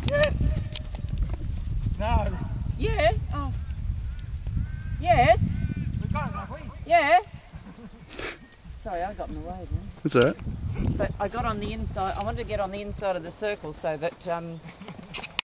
Yes. No. Yeah. Oh. Yes. We've got it, have we? Yeah. Sorry, I got in the way then. That's alright. But I got on the inside. I wanted to get on the inside of the circle so that